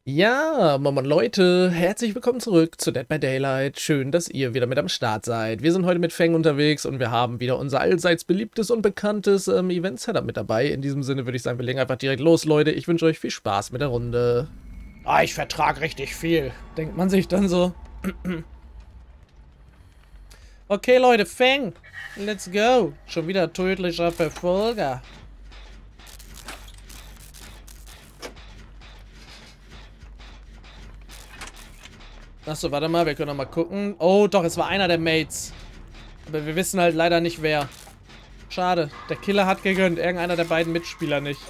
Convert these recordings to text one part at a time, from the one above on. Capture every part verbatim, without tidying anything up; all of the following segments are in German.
Ja, Moin Moin Leute, herzlich willkommen zurück zu Dead by Daylight. Schön, dass ihr wieder mit am Start seid. Wir sind heute mit Feng unterwegs und wir haben wieder unser allseits beliebtes und bekanntes ähm, Event-Setup mit dabei. In diesem Sinne würde ich sagen, wir legen einfach direkt los, Leute. Ich wünsche euch viel Spaß mit der Runde. Ah, ich vertrage richtig viel, denkt man sich dann so. Okay, Leute, Feng, let's go. Schon wieder tödlicher Verfolger. Achso, warte mal, wir können noch mal gucken. Oh, doch, es war einer der Mates. Aber wir wissen halt leider nicht wer. Schade, der Killer hat gegönnt. Irgendeiner der beiden Mitspieler nicht.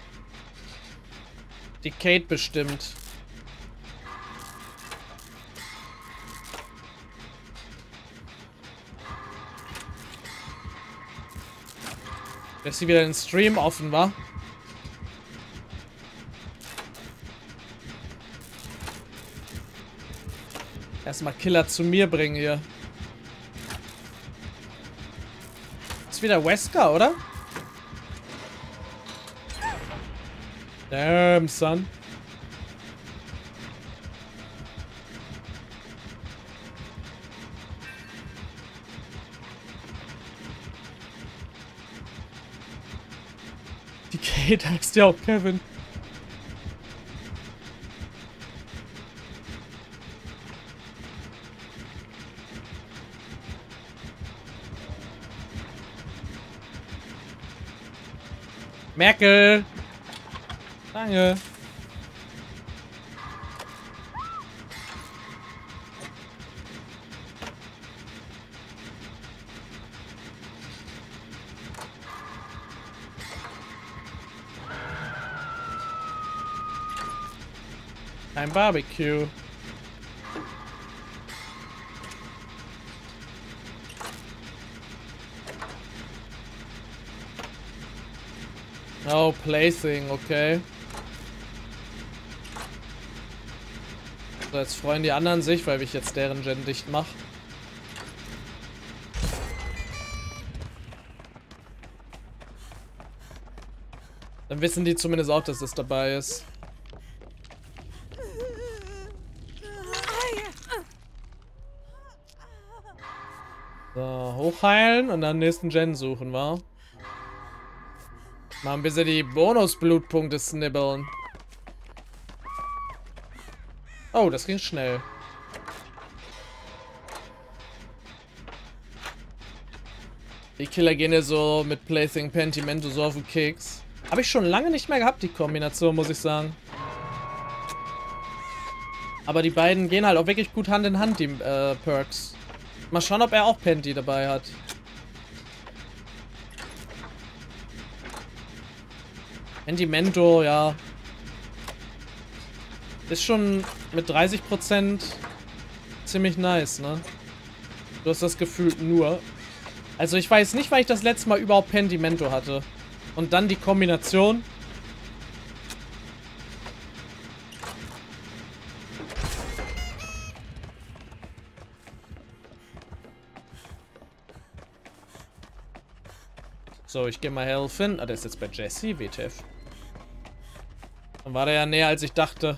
Die Kate bestimmt. Dass sie wieder den Stream offen war. Erstmal Killer zu mir bringen hier. Ist wieder Wesker, oder? Damn, son. Die Kate heißt ja auch Kevin. Merkel! Danke! Ein Barbecue. Oh, Placing, okay. So, jetzt freuen die anderen sich, weil ich jetzt deren Gen dicht mache. Dann wissen die zumindest auch, dass das dabei ist. So, hochheilen und dann nächsten Gen suchen, wa? Mal ein bisschen die Bonus-Blutpunkte snibbeln. Oh, das ging schnell. Die Killer gehen ja so mit Placing Pentimento so auf den Keks. Habe ich schon lange nicht mehr gehabt, die Kombination, muss ich sagen. Aber die beiden gehen halt auch wirklich gut Hand in Hand, die äh, Perks. Mal schauen, ob er auch Penti dabei hat. Pentimento, ja. Ist schon mit dreißig Prozent ziemlich nice, ne? Du hast das Gefühl nur. Also ich weiß nicht, weil ich das letzte Mal überhaupt Pentimento hatte. Und dann die Kombination. So, ich gehe mal helfen. Ah, der ist jetzt bei Jesse, W T F. Dann war der ja näher, als ich dachte.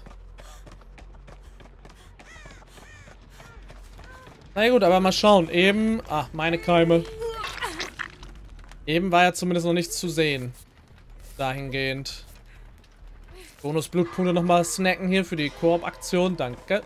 Na gut, aber mal schauen. Eben... Ach, meine Keime. Eben war ja zumindest noch nichts zu sehen. Dahingehend. Bonus-Blutpunkte nochmal snacken hier für die Koop-Aktion. Danke.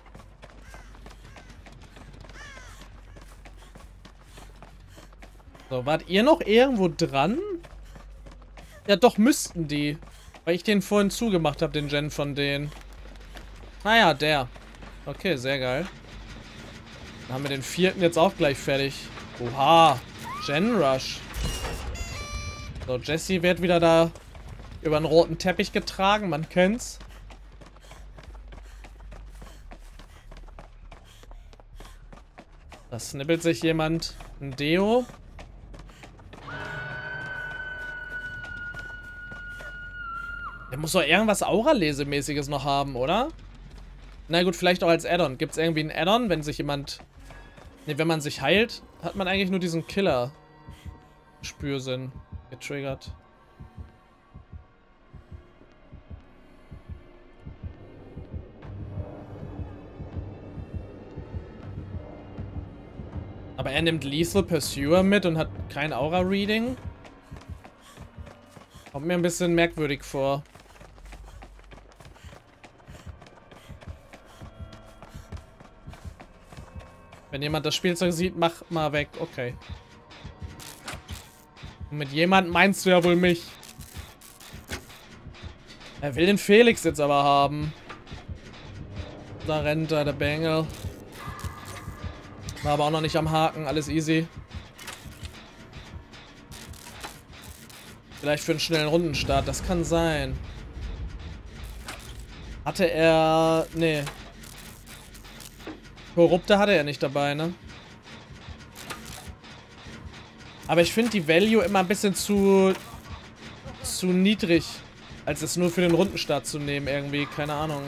So, wart ihr noch irgendwo dran? Ja, doch, müssten die. Weil ich den vorhin zugemacht habe, den Gen von denen. Naja, der. Okay, sehr geil. Dann haben wir den vierten jetzt auch gleich fertig. Oha. Gen Rush. So, Jesse wird wieder da über einen roten Teppich getragen. Man kennt's. Da snippelt sich jemand ein Deo. Der muss doch irgendwas Aura-Lesemäßiges noch haben, oder? Na gut, vielleicht auch als Add-on. Gibt es irgendwie ein Add-on, wenn sich jemand... Ne, wenn man sich heilt, hat man eigentlich nur diesen Killer-Spürsinn getriggert. Aber er nimmt Lethal Pursuer mit und hat kein Aura-Reading. Kommt mir ein bisschen merkwürdig vor. Wenn jemand das Spielzeug sieht, mach mal weg. Okay. Und mit jemand meinst du ja wohl mich. Er will den Felix jetzt aber haben. Da rennt er, der Bengel. War aber auch noch nicht am Haken, alles easy. Vielleicht für einen schnellen Rundenstart, das kann sein. Hatte er... Nee. Korrupte hatte er nicht dabei, ne? Aber ich finde die Value immer ein bisschen zu... zu niedrig, als es nur für den Rundenstart zu nehmen irgendwie, keine Ahnung.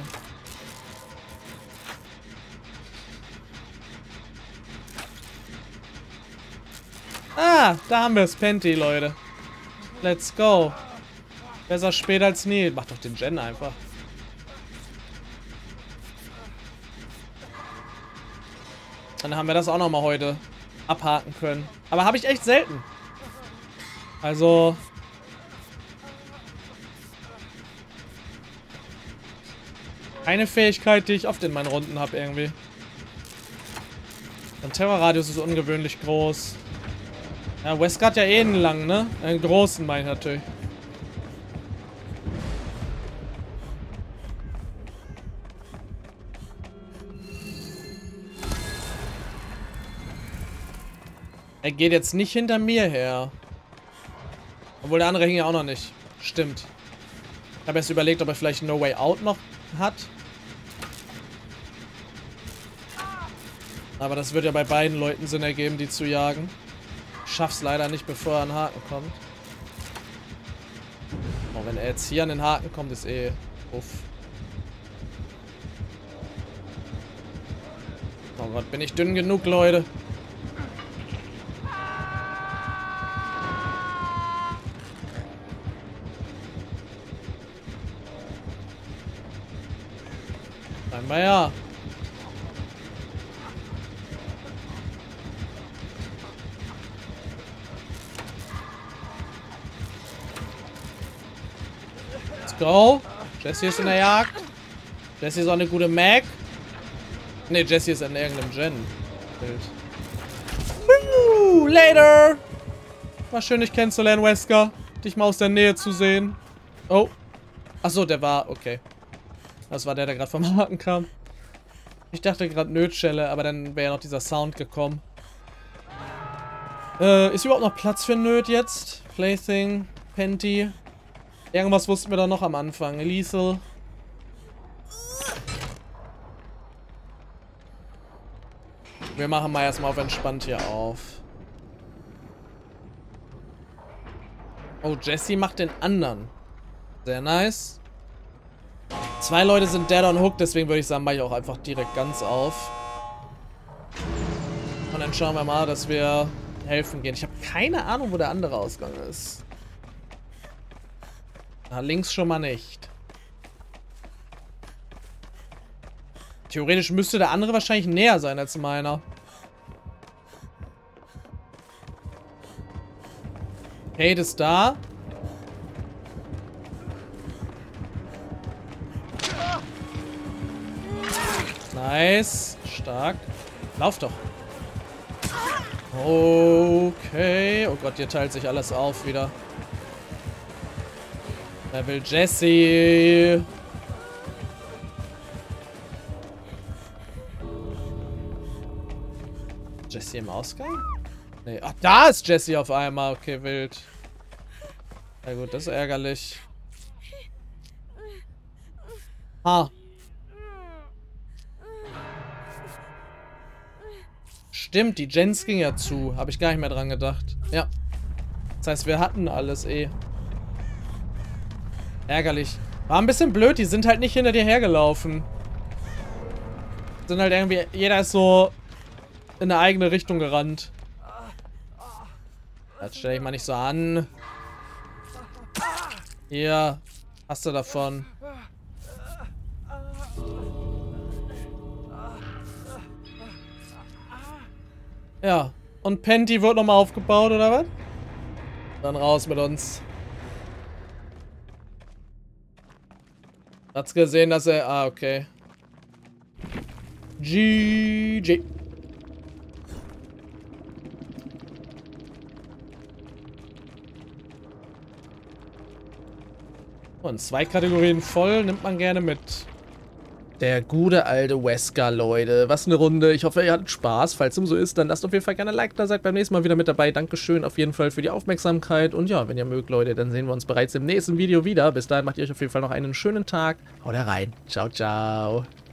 Ah, da haben wir es, Penty, Leute. Let's go. Besser spät als nie. Mach doch den Gen einfach. Dann haben wir das auch nochmal heute abhaken können. Aber habe ich echt selten. Also... Eine Fähigkeit, die ich oft in meinen Runden habe irgendwie. Der Terrorradius ist ungewöhnlich groß. Ja, Wesker hat ja eh einen langen, ne? Einen großen, mein ich natürlich. Er geht jetzt nicht hinter mir her. Obwohl der andere hing ja auch noch nicht. Stimmt. Ich habe erst überlegt, ob er vielleicht No Way Out noch hat. Aber das wird ja bei beiden Leuten Sinn ergeben, die zu jagen. Ich schaff's leider nicht, bevor er an den Haken kommt. Oh, wenn er jetzt hier an den Haken kommt, ist eh... Uff. Oh Gott, bin ich dünn genug, Leute. Scheinbar ja. Let's go. Jessie ist in der Jagd. Jessie ist auch eine gute Mag. Ne, Jessie ist in irgendeinem Gen. Bild. Woo, later. War schön, dich kennenzulernen, Wesker. Dich mal aus der Nähe zu sehen. Oh. Achso, der war... Okay. Das war der, der gerade vom Haken kam. Ich dachte gerade Nötschelle, aber dann wäre ja noch dieser Sound gekommen. Äh, ist überhaupt noch Platz für Nöt jetzt? Plaything, Penty. Irgendwas wussten wir da noch am Anfang. Lethal. Wir machen mal erstmal auf entspannt hier auf. Oh, Jessie macht den anderen. Sehr nice. Zwei Leute sind dead on hook, deswegen würde ich sagen, mache ich auch einfach direkt ganz auf. Und dann schauen wir mal, dass wir helfen gehen. Ich habe keine Ahnung, wo der andere Ausgang ist. Na, links schon mal nicht. Theoretisch müsste der andere wahrscheinlich näher sein als meiner. Kate ist da. Nice. Stark. Lauf doch. Okay. Oh Gott, hier teilt sich alles auf wieder. Wer will Jessie? Jessie im Ausgang? Nee. Ach, da ist Jessie auf einmal. Okay, wild. Na gut, das ist ärgerlich. Ah. Stimmt, die Gens ging ja zu. Habe ich gar nicht mehr dran gedacht. Ja. Das heißt, wir hatten alles eh. Ärgerlich. War ein bisschen blöd, die sind halt nicht hinter dir hergelaufen. Sind halt irgendwie... Jeder ist so in eine eigene Richtung gerannt. Jetzt stell dich mal nicht so an. Hier. Hast du davon. Ja. Und Penty wird nochmal aufgebaut, oder was? Dann raus mit uns. Hat's gesehen, dass er... Ah, okay. G G. Und zwei Kategorien voll nimmt man gerne mit. Der gute alte Wesker, Leute. Was eine Runde. Ich hoffe, ihr hattet Spaß. Falls dem so ist, dann lasst auf jeden Fall gerne ein Like da. Seid beim nächsten Mal wieder mit dabei. Dankeschön auf jeden Fall für die Aufmerksamkeit. Und ja, wenn ihr mögt, Leute, dann sehen wir uns bereits im nächsten Video wieder. Bis dahin macht ihr euch auf jeden Fall noch einen schönen Tag. Haut rein. Ciao, ciao.